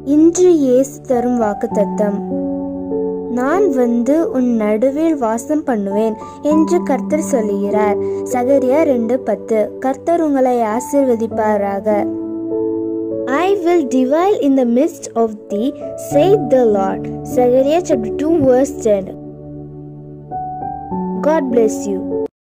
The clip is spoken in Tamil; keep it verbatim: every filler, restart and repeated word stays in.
இன்று இயேசு தரும் வாக்குத்தத்தம். நான் வந்து உன் நடுவில் வாசம் பண்ணுவேன் என்று கர்த்தர் சொல்லுகிறார். சகரியா ரெண்டு பத்து. கர்த்தர் உங்களை ஆசீர்வதிப்பாராக. I will dwell in the midst of thee, saith the Lord. Zechariah chapter two verse ten. God bless you.